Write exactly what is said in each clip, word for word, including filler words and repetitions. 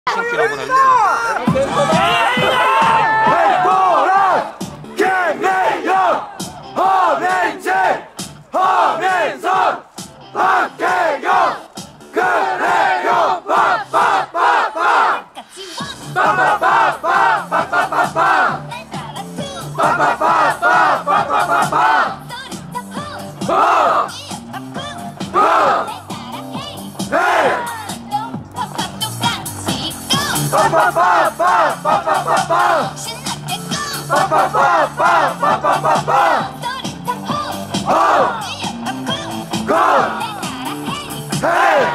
신기라고 해주세요. 백보람, 김내영, 허민지, 허민선, 박혜경, 그래요, 빠빠빠빠, 빠빠빠빠빠빠빠빠, 빠빠빠빠빠빠빠빠, 어, 어, 헤이, 빠빠빠빠빠빠빠빠, 빠빠빠빠빠빠빠빠, 어, 고, 헤이,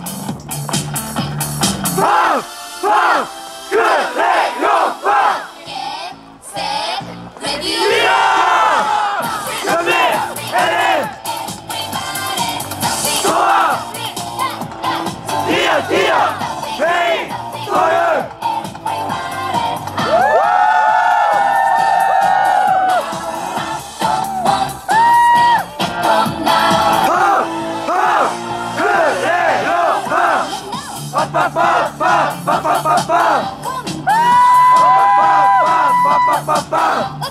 팡, 팡, 그래요, 팡, 뛰어, 연비, 에린, 좋아, 뛰어, 뛰어, 헤이, 서윤, 빠빠빠빠빠빠빠빠, 빠빠빠빠빠빠빠빠.